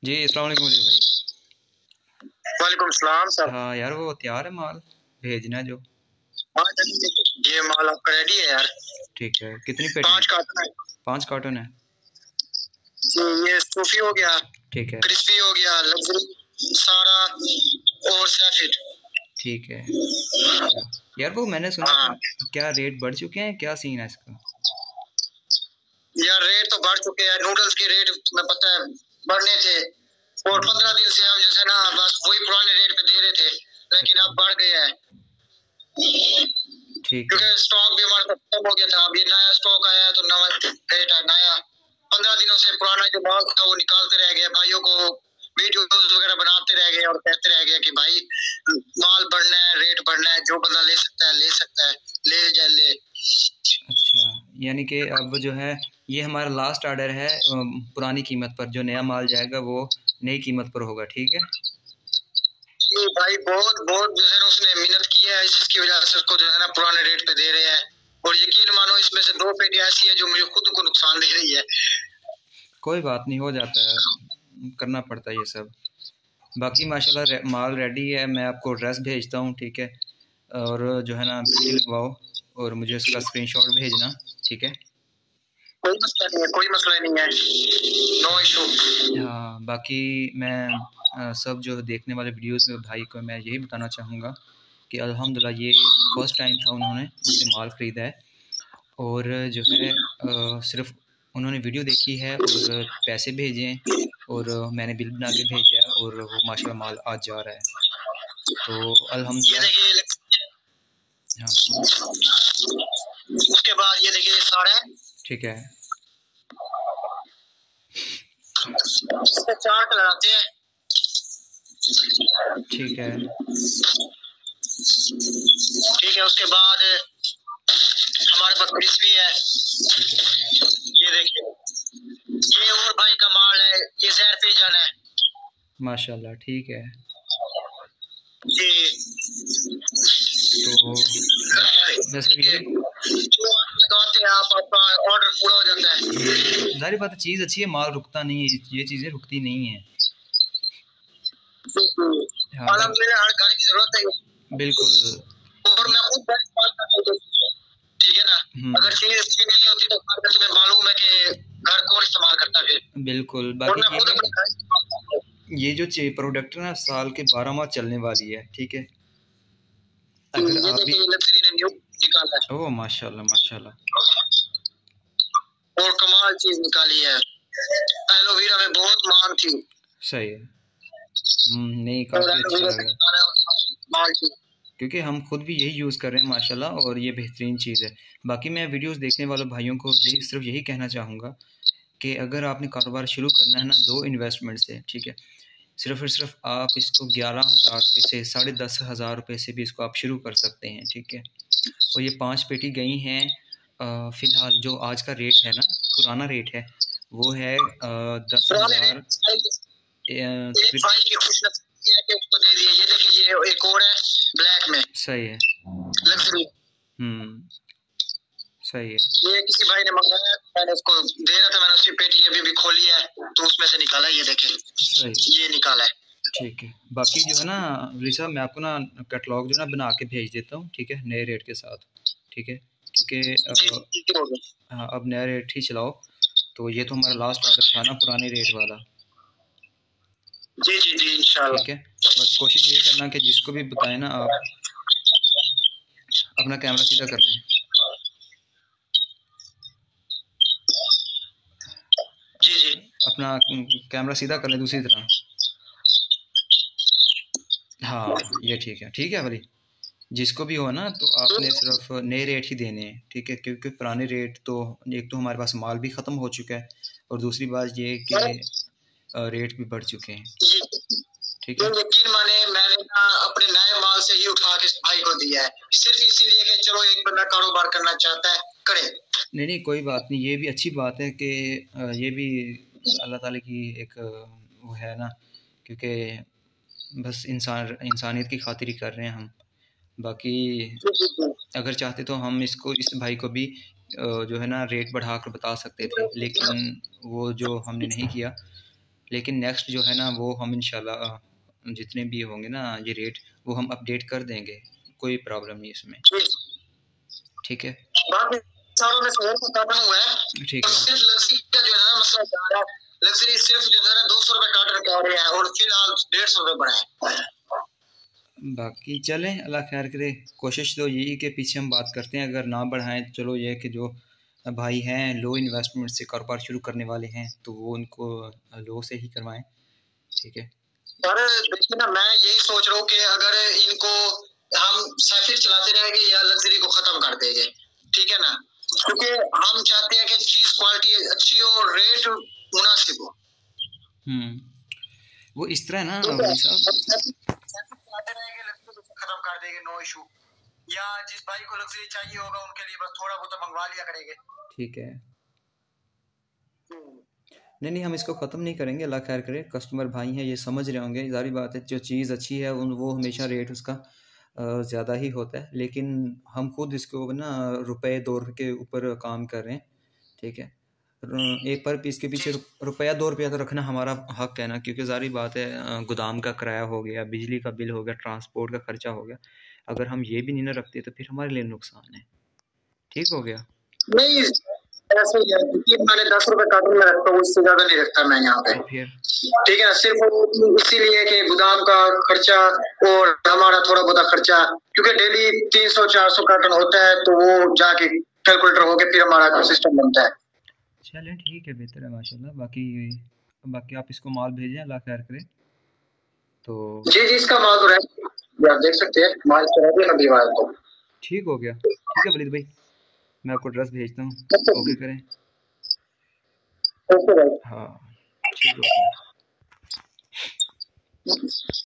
जी अस्सलाम वालेकुम वली भाई। वालेकुम सलाम सर। हाँ यार वो तैयार है माल भेजना है जो। हाँ ये माल आपका रेडी है यार। ठीक है कितनी पेटी? 5 कार्टन है। 5 कार्टन है। जी ये सूफी हो गया, ठीक है क्रिस्पी हो गया, लग्जरी सारा और सैफिड। ठीक है। अच्छा यार वो मैंने सुना हाँ था क्या रेट बढ़ चुके हैं, क्या सीन है इसका? यार रेट तो बढ़ चुके हैं, नूडल्स के रेट में पता है बढ़ने थे और 15 दिन से हम जैसे ना बस वही पुराने रेट पे दे रहे थे, लेकिन अब बढ़ गया है ठीक है क्योंकि स्टॉक भी हमारा खत्म हो गया था। अभी नया स्टॉक आया है तो नया रेट है नया। 15 दिनों से पुराना जो माल था वो निकालते रह गए, भाइयों को वीडियोस वगैरह बनाते रह गए और कहते रह गए कि भाई माल बढ़ना है, रेट बढ़ना है, जो बंदा ले सकता है ले सकता है, ले जाए ले। अच्छा यानी कि अब जो है ये हमारा लास्ट ऑर्डर है पुरानी कीमत पर, जो नया माल जाएगा वो नई कीमत पर होगा। ठीक है ये भाई बहुत बहुत जो है ना उसने मेहनत की है, जिसकी वजह से उसको जो है ना पुराने रेट पे दे रहे हैं। और यकीन मानो इसमें से 2 पेटी ऐसी है जो मुझे खुद को नुकसान दे रही है। कोई बात नहीं, हो जाता है, करना पड़ता है ये सब। बाकी माशाल्लाह माल रेडी है, मैं आपको एड्रेस भेजता हूँ। ठीक है और जो है ना पेटी लगवाओ और मुझे उसका स्क्रीनशॉट भेजना। ठीक है कोई मसला नहीं है, कोई मसला नहीं है, नो इशू। हाँ बाकी मैं सब जो देखने वाले वीडियोस में भाई को मैं यही बताना चाहूँगा कि अल्हम्दुलिल्लाह ये फ़र्स्ट टाइम था उन्होंने मुझसे माल ख़रीदा है और जो है सिर्फ उन्होंने वीडियो देखी है और पैसे भेजे हैं और मैंने बिल बना के भेजा है और वो माशाल्लाह माल आज जा रहा है, तो ये अल्हम्दुलिल्लाह। देखिए हाँ हाँ उसके बाद ये देखिए साड़ा है, ठीक है इसमें 4 कलर आते हैं। ठीक है ठीक है उसके बाद हमारे पास क्रिस्पी है, ठीक है ये देखिए ये और भाई का माल है, ये जहर पे जाना है माशाल्लाह। ठीक है जी। तो मैं सिर्फ यही, जो आप लगाते हैं आप आपका ऑर्डर पूरा हो जाता है। ज़ाहिर बात है चीज़ अच्छी है, माल रुकता नहीं है, ये चीज़ें रुकती नहीं हैं। हाँ अल्हम्दुलिल्लाह हर गाड़ी की जरूरत है बिल्कुल। और मैं खुद ठीक है ना। अगर चीज अच्छी नहीं होती तो घर में तुम्हें मालूम है कि घर कौन इस्तेमाल करता है। बिल्कुल और बाकी मैं खुद अपने घर इस्तेमाल करता हूं। ये जो प्रोडक्ट है ना साल के 12 माह चलने वाली है। ठीक है अगर ये आप भी, देखिए लग्जरी ने न्यू निकाला है ओह माशाल्लाह माशाल्लाह, और कमाल चीज निकाली है। एलोवेरा में बहुत मांग थी सही है। नहीं और काफ़ी अच्छा एलोवेरा से लगा निकाला है कमाल चीज। क्योंकि हम खुद भी यही यूज़ कर रहे हैं माशाल्लाह और ये बेहतरीन चीज़ है। बाकी मैं वीडियोस देखने वाले भाइयों को यही सिर्फ यही कहना चाहूँगा कि अगर आपने कारोबार शुरू करना है ना लो इन्वेस्टमेंट से, ठीक है, सिर्फ और सिर्फ आप इसको 11,000 रुपये से 10,500 रुपये से भी इसको आप शुरू कर सकते हैं। ठीक है और ये 5 पेटी गई हैं। फ़िलहाल जो आज का रेट है ना, पुराना रेट है वो है 10,000 एक तकरीबन। भाई की खुशनसीबी है कि उसको दे दिए। ये देखिए ये एक और है ब्लैक में सही है। लग्जरी, सही है। ये किसी भाई ने मंगाया, मैंने उसको दे रहा था, मैंने उसकी पेटी अभी भी खोली है तो उसमें से निकाला, ये देखें सही ये निकाला है। ठीक है। बाकी जो है ना वली साहब मैं आपको ना कैटलॉग जो है ना बना के भेज देता हूँ। ठीक है नए रेट के साथ। ठीक है क्योंकि हाँ अब नया रेट ही चलाओ, तो ये तो हमारा लास्ट ऑर्डर था ना पुराने रेट वाला। जी जी जी इंशाल्लाह। ठीक है बस कोशिश ये करना कि जिसको भी बताएं ना आप अपना कैमरा सीधा कर लें। जी जी अपना कैमरा सीधा कर लें दूसरी तरह। हाँ ये ठीक है भाई, जिसको भी हो ना तो आपने सिर्फ नए रेट ही देने हैं। ठीक है क्योंकि पुराने रेट तो एक तो हमारे पास माल भी ख़त्म हो चुका है और दूसरी बात ये कि रेट भी बढ़ चुके हैं। ठीक ये है यकीन माने मैंने ना अपने नए माल से ही उठा के इस भाई को दिया है, सिर्फ इसीलिए कि चलो एक बंदा कारोबार करना चाहता है करे। नहीं कोई बात नहीं, ये भी अच्छी बात है कि ये भी अल्लाह ताला की एक वो है ना, क्योंकि बस इंसानियत की खातिर ही कर रहे हैं हम। बाकी अगर चाहते तो हम इसको इस भाई को भी जो है ना रेट बढ़ा कर बता सकते थे, लेकिन वो जो हमने नहीं किया। लेकिन नेक्स्ट जो है ना वो हम इंशाल्लाह जितने भी होंगे ना ये रेट वो हम अपडेट कर देंगे, कोई प्रॉब्लम नहीं इसमें। ठीक है, बाकी सारों में से एक कार्टन हुआ है, ठीक है। सिर्फ लग्जरी का जो है ना मसला जा रहा है, लग्जरी सिर्फ जो है ना 200 रुपए कार्टन का आ रहा है और फिलहाल 150 रुपए बढ़ा है। बाकी चलें, अल्लाह खैर करे। कोशिश तो यही के पीछे हम बात करते हैं, अगर ना बढ़ाएं तो चलो ये कि जो भाई हैं लो इन्वेस्टमेंट से कारोबार शुरू करने वाले हैं तो वो उनको लो से ही करवाएं। ठीक है, पर देखिए ना, मैं यही सोच रहा हूँ कि अगर इनको हम सैफिर चलाते रहेंगे या लग्जरी को खत्म कर देंगे, ठीक है ना, क्योंकि हम चाहते हैं कि चीज क्वालिटी अच्छी हो और रेट मुनासिब हो। वो इस तरह ना भाई साहब, चलाते रहेंगे लग्जरी को खत्म कर देंगे, नो इशू। या जिस भाई को लग्जरी चाहिए होगा उनके लिए बस थोड़ा बहुत मंगवा लिया करेंगे। ठीक है, नहीं नहीं हम इसको ख़त्म नहीं करेंगे, अल्लाह खैर करे। कस्टमर भाई हैं, ये समझ रहे होंगे, ज़ाहिर बात है जो चीज़ अच्छी है वो हमेशा रेट उसका ज़्यादा ही होता है, लेकिन हम खुद इसको ना रुपए 2 रुपये के ऊपर काम कर रहे हैं। ठीक है, एक पर पीस के पीछे रुपया 2 रुपया तो रखना हमारा हक है ना, क्योंकि ज़ाहिर बात है गोदाम का किराया हो गया, बिजली का बिल हो गया, ट्रांसपोर्ट का खर्चा हो गया, अगर हम ये भी नहीं ना रखते तो फिर हमारे लिए नुकसान है। ठीक हो गया, नहीं ऐसे ही है कि मैंने 10 रुपए कार्टून में रखता हूँ, उससे ज्यादा नहीं रखता मैं यहाँ पे। तो फिर ठीक है ना, सिर्फ इसीलिए कि गोदाम का खर्चा और हमारा थोड़ा बहुत खर्चा, क्योंकि डेली 300-400 कार्टून होता है तो वो जाके कैलकुलेटर होके फिर हमारा सिस्टम बनता है। चलें ठीक है, बेहतर है माशाल्लाह। बाकी आप इसको माल भेजें, अल्लाह खैर करे। तो जी इसका माल तो आप देख सकते हैं, माल तो ठीक हो गया। ठीक है वलीद भाई, मैं आपको एड्रेस भेजता हूँ, ओके करें। हाँ ठीक हो गया।